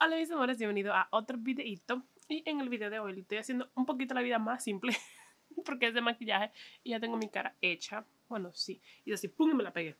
Hola mis amores, bienvenido a otro videito. Y en el video de hoy le estoy haciendo un poquito la vida más simple porque es de maquillaje y ya tengo mi cara hecha. Bueno, sí, y así, pum, y me la pegué.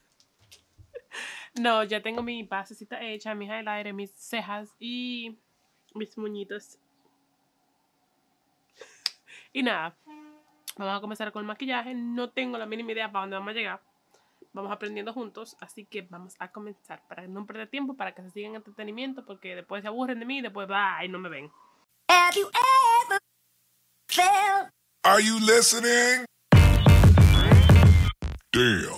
No, ya tengo mi basecita hecha, mis highlighter, mis cejas y mis moñitos. Y nada, vamos a comenzar con el maquillaje. No tengo la mínima idea para dónde vamos a llegar. Vamos aprendiendo juntos, así que vamos a comenzar para no perder tiempo, para que se sigan entretenimiento, porque después se aburren de mí y después va y no me ven. Have you ever felt? Are you listening? Damn.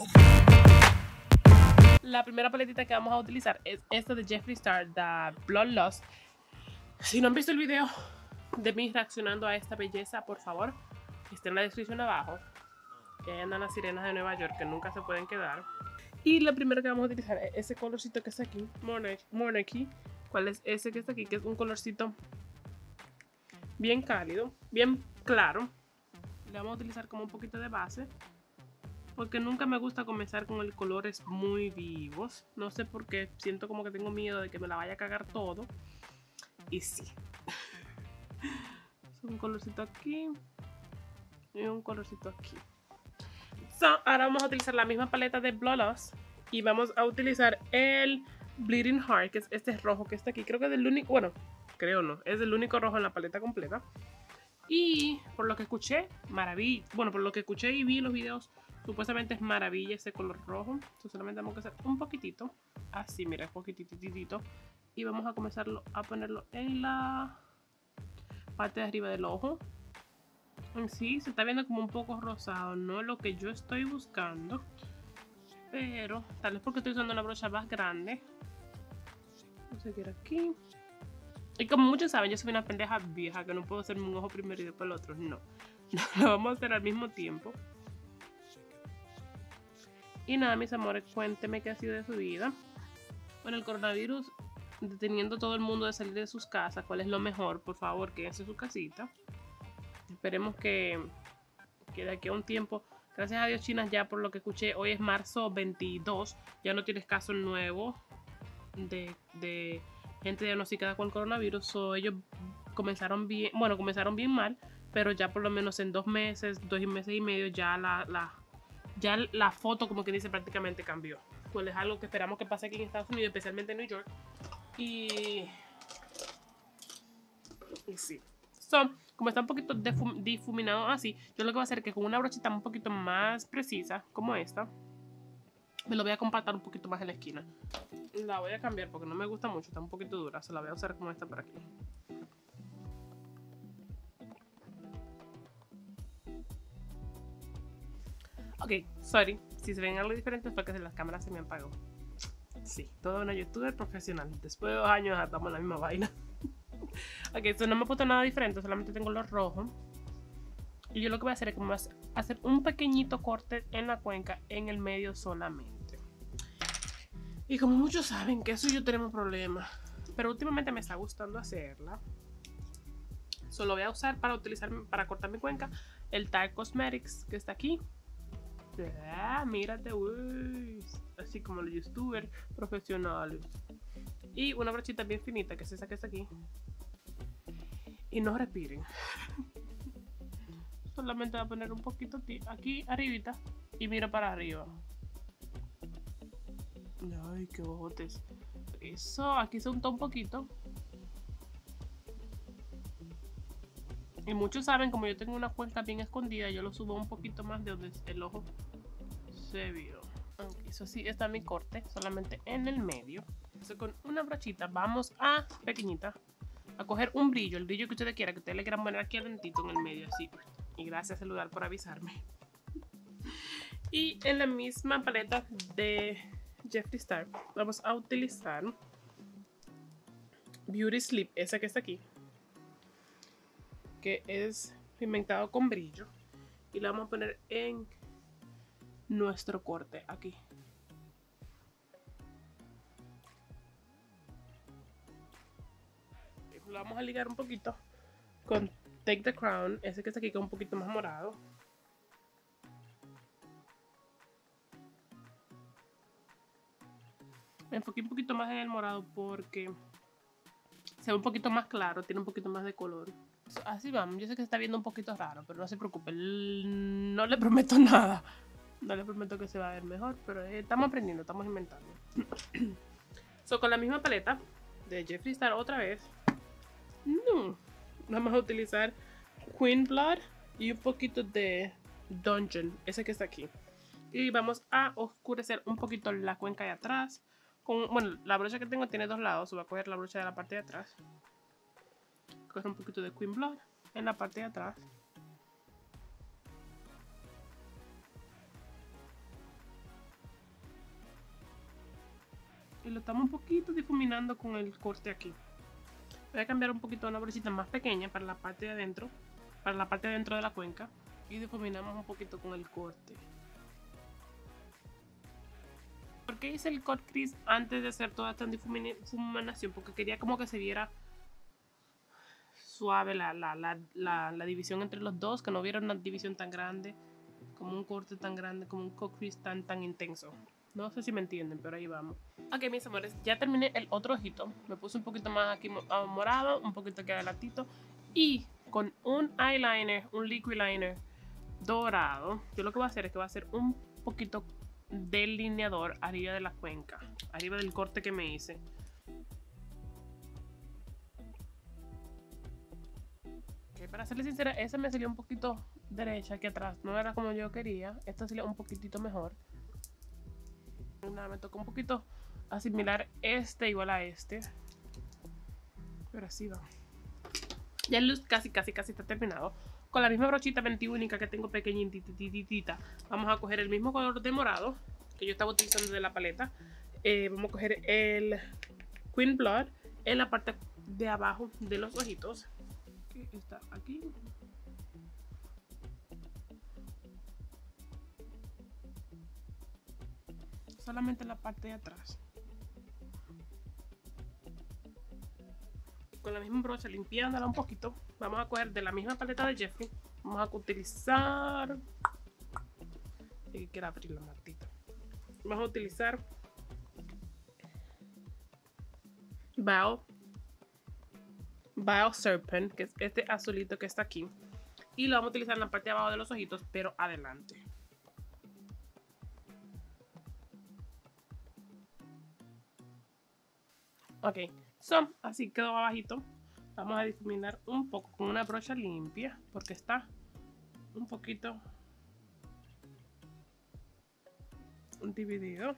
La primera paletita que vamos a utilizar es esta de Jeffree Star, The Bloodlust. Si no han visto el video de mí reaccionando a esta belleza, por favor, está en la descripción abajo. Que ahí andan las sirenas de Nueva York que nunca se pueden quedar. Y la primera que vamos a utilizar es ese colorcito que está aquí, Monarchy. ¿Cuál es ese que está aquí? Que es un colorcito bien cálido, bien claro. Le vamos a utilizar como un poquito de base, porque nunca me gusta comenzar con el colores muy vivos. No sé por qué, siento como que tengo miedo de que me la vaya a cagar todo. Y sí. Un colorcito aquí y un colorcito aquí. Ahora vamos a utilizar la misma paleta de Bloodlust y vamos a utilizar el Bleeding Heart, que es este rojo que está aquí. Creo que es el único, bueno, creo no, es el único rojo en la paleta completa. Y por lo que escuché, maravilla. Bueno, por lo que escuché y vi en los videos, supuestamente es maravilla ese color rojo. Entonces solamente vamos a hacer un poquitito, así, mira, poquititito. Y vamos a comenzarlo a ponerlo en la parte de arriba del ojo. Sí, se está viendo como un poco rosado, no es lo que yo estoy buscando, pero tal vez porque estoy usando una brocha más grande. Vamos a seguir aquí. Y como muchos saben, yo soy una pendeja vieja que no puedo hacerme un ojo primero y después el otro. No, lo vamos a hacer al mismo tiempo. Y nada, mis amores, cuénteme qué ha sido de su vida. Bueno, el coronavirus deteniendo a todo el mundo de salir de sus casas. ¿Cuál es lo mejor? Por favor, quédense en su casita. Esperemos que de aquí a un tiempo, gracias a Dios, China ya, por lo que escuché, hoy es marzo 22, ya no tienes casos nuevos de gente diagnosticada con coronavirus. Ellos comenzaron bien, bueno, comenzaron bien mal, pero ya por lo menos en 2 meses y medio, ya la foto, como que dice, prácticamente cambió. Pues es algo que esperamos que pase aquí en Estados Unidos, especialmente en New York. Y sí. Como está un poquito difuminado así, yo lo que voy a hacer es que con una brochita un poquito más precisa, como esta, me lo voy a compactar un poquito más en la esquina. La voy a cambiar porque no me gusta mucho, está un poquito dura, se la voy a usar como esta por aquí. Ok, sorry, si se ven algo diferente es porque las cámaras se me apagó. Sí, toda una youtuber profesional. Después de 2 años estamos en la misma vaina. Ok, esto no me he puesto nada diferente, solamente tengo los rojos. Y yo lo que voy a hacer es que me voy a hacer un pequeñito corte en la cuenca, en el medio solamente. Y como muchos saben que eso yo tenemos problemas, pero últimamente me está gustando hacerla. Solo voy a usar para cortar mi cuenca el Tarte Cosmetics que está aquí. Mírate, uy, así como los youtubers profesionales. Y una brochita bien finita que es esa que está aquí. Y no respiren. Solamente voy a poner un poquito aquí arribita y miro para arriba. Ay, qué botes. Eso, aquí se untó un poquito. Y muchos saben, como yo tengo una cuenca bien escondida, yo lo subo un poquito más de donde el ojo se vio. Okay, eso sí, está mi corte, solamente en el medio. Entonces con una brochita vamos a, pequeñita, a coger un brillo, el brillo que ustedes quieran, que ustedes le quieran poner aquí adentito en el medio, así. Y gracias, celular, por avisarme. Y en la misma paleta de Jeffree Star vamos a utilizar Beauty Sleep, esa que está aquí, que es pigmentado con brillo. Y la vamos a poner en nuestro corte aquí. Lo vamos a ligar un poquito con Take the Crown, ese que está aquí, que es un poquito más morado. Me enfoqué un poquito más en el morado porque se ve un poquito más claro, tiene un poquito más de color. Así vamos, yo sé que se está viendo un poquito raro, pero no se preocupe, no le prometo nada. No le prometo que se va a ver mejor, pero estamos aprendiendo, estamos inventando. Con la misma paleta de Jeffree Star otra vez, vamos a utilizar Queen Blood y un poquito de Dungeon, ese que está aquí. Y vamos a oscurecer un poquito la cuenca de atrás. Bueno, la brocha que tengo tiene dos lados. Voy a coger la brocha de la parte de atrás. Coger un poquito de Queen Blood en la parte de atrás. Y lo estamos un poquito difuminando con el corte aquí. Voy a cambiar un poquito a una brochita más pequeña para la parte de adentro. Para la parte de adentro de la cuenca. Y difuminamos un poquito con el corte. ¿Por qué hice el cut crease antes de hacer toda esta difuminación? Porque quería como que se viera suave la división entre los dos, que no hubiera una división tan grande, como un corte tan grande, como un cut crease tan intenso. No sé si me entienden, pero ahí vamos. Ok, mis amores, ya terminé el otro ojito. Me puse un poquito más aquí morado, un poquito aquí adelantito. Y con un eyeliner, un liquid liner dorado, yo lo que voy a hacer es que voy a hacer un poquito delineador arriba de la cuenca, arriba del corte que me hice. Okay, para serles sincera, esa me salió un poquito derecha aquí atrás, no era como yo quería. Esta salió un poquitito mejor. Nada, me tocó un poquito asimilar este igual a este, pero así va. Ya el look casi está terminado. Con la misma brochita 21 que tengo pequeñitita, vamos a coger el mismo color de morado que yo estaba utilizando de la paleta. Vamos a coger el Queen Blood en la parte de abajo de los ojitos, que está aquí. Solamente en la parte de atrás. Con la misma brocha, limpiándola un poquito, vamos a coger de la misma paleta de Jeffree. Vamos a utilizar... quiero abrir la martita. Vamos a utilizar Vile Serpent, que es este azulito que está aquí. Y lo vamos a utilizar en la parte de abajo de los ojitos, pero adelante. Ok, así quedó abajito. Vamos a difuminar un poco con una brocha limpia, porque está un poquito dividido.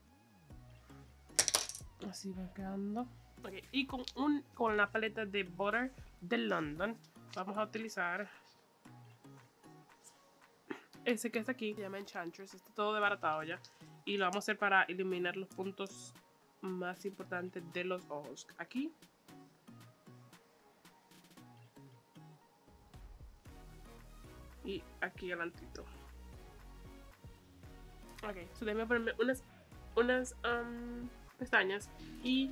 Así va quedando. Okay, y con la paleta de Butter de London vamos a utilizar ese que está aquí, se llama Enchantress. Está todo desbaratado ya. Y lo vamos a hacer para iluminar los puntos más importantes de los ojos. Aquí. Y aquí adelantito. Ok, so déjame ponerme unas pestañas y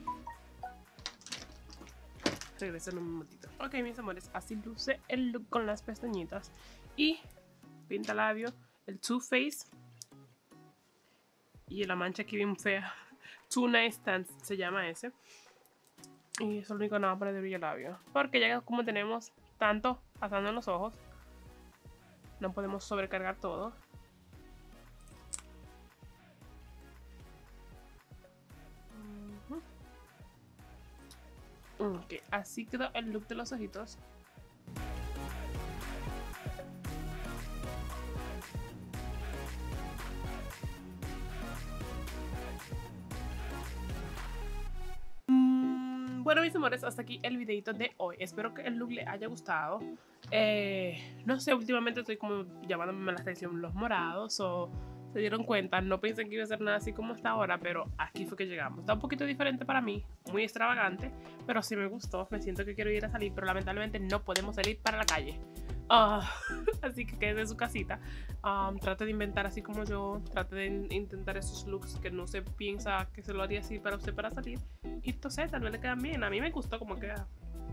regreso en un momentito. Ok, mis amores, así luce el look con las pestañitas. Y pinta labio, el Too Faced y la mancha aquí bien fea. Too Nice Stance se llama ese. Y eso es lo único que no va a poner de brillo labio, porque ya como tenemos tanto pasando en los ojos, no podemos sobrecargar todo. Ok, así quedó el look de los ojitos. Bueno, mis amores, hasta aquí el videito de hoy. Espero que el look le haya gustado. No sé, últimamente estoy como llamándome la atención los morados, o se dieron cuenta, no pensé que iba a ser nada así como hasta ahora, pero aquí fue que llegamos. Está un poquito diferente para mí, muy extravagante, pero sí me gustó. Me siento que quiero ir a salir, pero lamentablemente no podemos salir para la calle. Así que quede en su casita. Trate de inventar así como yo. Trate de intentar esos looks que no se piensa que se lo haría así para usted para salir. Y entonces tal vez le quedan bien. A mí me gustó como queda.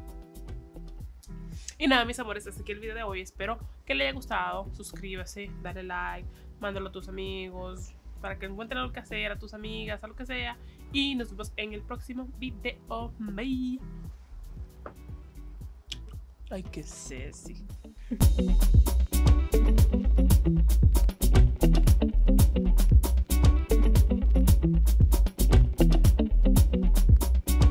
Y nada, mis amores, hasta aquí el video de hoy. Espero que le haya gustado. Suscríbase, dale like, mándalo a tus amigos, para que encuentren algo que hacer, a tus amigas, a lo que sea. Y nos vemos en el próximo video. Bye. Ay, qué sexy.